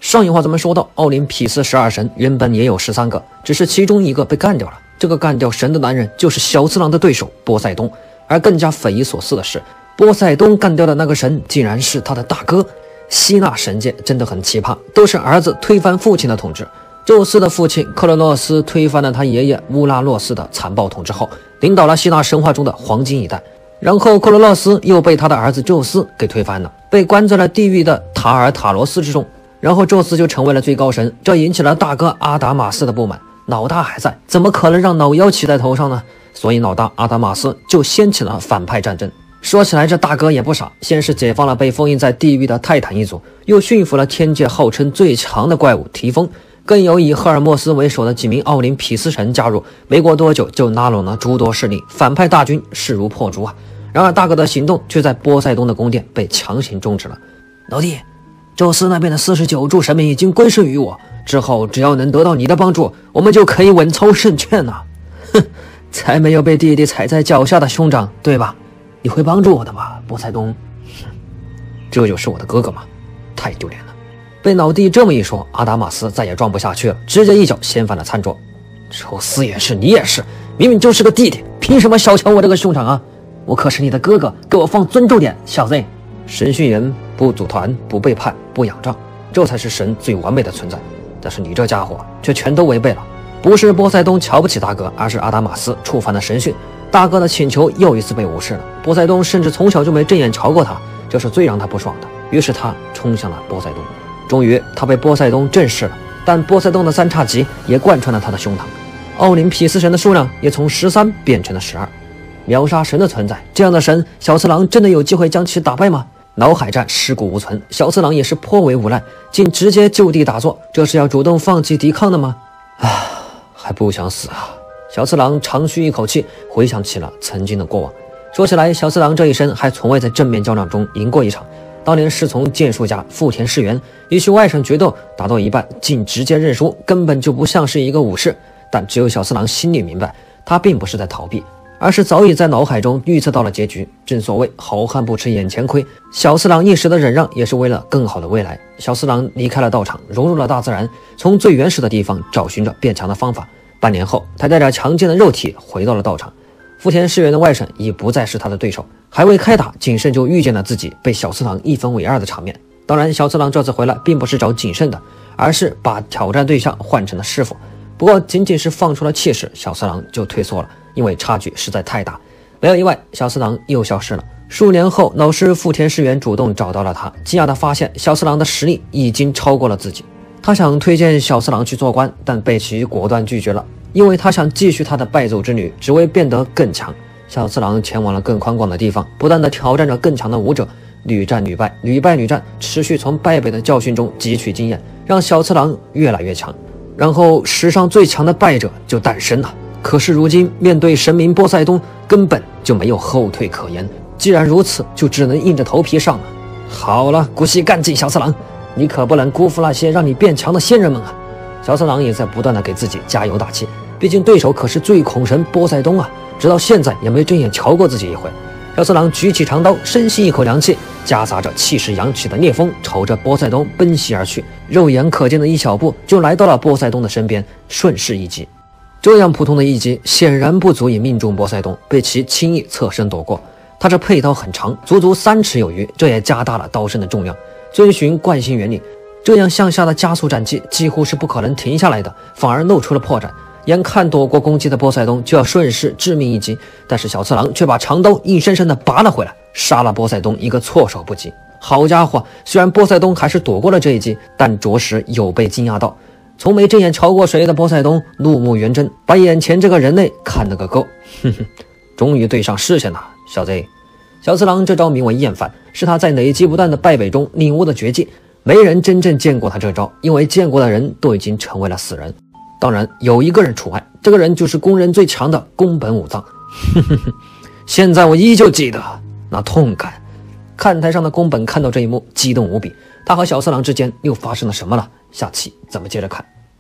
上一话咱们说到，奥林匹斯12神原本也有13个，只是其中一个被干掉了。这个干掉神的男人就是小次郎的对手波塞冬。而更加匪夷所思的是，波塞冬干掉的那个神竟然是他的大哥。希腊神界真的很奇葩，都是儿子推翻父亲的统治。宙斯的父亲克罗诺斯推翻了他爷爷乌拉诺斯的残暴统治后，领导了希腊神话中的黄金一代。然后克罗诺斯又被他的儿子宙斯给推翻了，被关在了地狱的塔尔塔罗斯之中。然后宙斯就成为了最高神，这引起了大哥阿达马斯的不满。老大还在，怎么可能让老幺骑在头上呢？所以老大阿达马斯就掀起了反派战争。说起来这大哥也不傻，先是解放了被封印在地狱的泰坦一族，又驯服了天界号称最强的怪物提丰，更有以赫尔墨斯为首的几名奥林匹斯神加入，没过多久就拉拢了诸多势力，反派大军势如破竹啊！然而大哥的行动却在波塞冬的宫殿被强行终止了。老弟，宙斯那边的49柱神明已经归顺于我，之后只要能得到你的帮助，我们就可以稳操胜券啊！哼，才没有被弟弟踩在脚下的兄长，对吧？你会帮助我的吧，波塞冬？这就是我的哥哥吗？太丢脸了！被老弟这么一说，阿达马斯再也装不下去了，直接一脚掀翻了餐桌。宙斯也是，你也是，明明就是个弟弟，凭什么小瞧我这个兄长啊？我可是你的哥哥，给我放尊重点，小子！神训人不组团，不背叛，不仰仗，这才是神最完美的存在。但是你这家伙却全都违背了。不是波塞冬瞧不起大哥，而是阿达马斯触犯了神训，大哥的请求又一次被无视了。波塞冬甚至从小就没正眼瞧过他，这是最让他不爽的。于是他冲向了波塞冬，终于他被波塞冬正视了。但波塞冬的三叉戟也贯穿了他的胸膛，奥林匹斯神的数量也从13变成了12。秒杀神的存在，这样的神，小次郎真的有机会将其打败吗？脑海战尸骨无存，小次郎也是颇为无奈，竟直接就地打坐，这是要主动放弃抵抗的吗？还不想死啊！小次郎长吁一口气，回想起了曾经的过往。说起来，小次郎这一生还从未在正面较量中赢过一场。当年师从剑术家富田世元与其外甥决斗，打到一半竟直接认输，根本就不像是一个武士。但只有小次郎心里明白，他并不是在逃避，而是早已在脑海中预测到了结局。正所谓好汉不吃眼前亏，小次郎一时的忍让也是为了更好的未来。小次郎离开了道场，融入了大自然，从最原始的地方找寻着变强的方法。半年后，他带着强健的肉体回到了道场。福田世元的外甥已不再是他的对手，还未开打，景胜就遇见了自己被小次郎一分为二的场面。当然，小次郎这次回来并不是找景胜的，而是把挑战对象换成了师傅。不过仅仅是放出了气势，小次郎就退缩了，因为差距实在太大。没有意外，小次郎又消失了。数年后，老师富田世元主动找到了他，惊讶地发现小次郎的实力已经超过了自己。他想推荐小次郎去做官，但被其果断拒绝了，因为他想继续他的败走之旅，只为变得更强。小次郎前往了更宽广的地方，不断地挑战着更强的武者，屡战屡败，屡败屡战，持续从败北的教训中汲取经验，让小次郎越来越强。然后史上最强的败者就诞生了。可是如今面对神明波塞冬，根本就没有后退可言。既然如此，就只能硬着头皮上了。好了，鼓起干劲，小次郎，你可不能辜负那些让你变强的先人们啊！小次郎也在不断的给自己加油打气，毕竟对手可是最恐神波塞冬啊，直到现在也没正眼瞧过自己一回。小次郎举起长刀，深吸一口凉气，夹杂着气势扬起的烈风，朝着波塞冬奔袭而去。肉眼可见的一小步就来到了波塞冬的身边，顺势一击。这样普通的一击显然不足以命中波塞冬，被其轻易侧身躲过。他这佩刀很长，足足3尺有余，这也加大了刀身的重量。遵循惯性原理，这样向下的加速斩击几乎是不可能停下来的，反而露出了破绽。眼看躲过攻击的波塞冬就要顺势致命一击，但是小次郎却把长刀硬生生的拔了回来，杀了波塞冬一个措手不及。好家伙，虽然波塞冬还是躲过了这一击，但着实有被惊讶到。从没正眼瞧过谁的波塞冬怒目圆睁，把眼前这个人类看了个够。哼哼，终于对上视线了，小贼。小次郎这招名为厌烦，是他在累积不断的败北中领悟的绝技。没人真正见过他这招，因为见过的人都已经成为了死人。当然有一个人除外，这个人就是公认最强的宫本武藏。现在我依旧记得那痛感。看台上的宫本看到这一幕，激动无比。他和小次郎之间又发生了什么了？下期咱们接着看。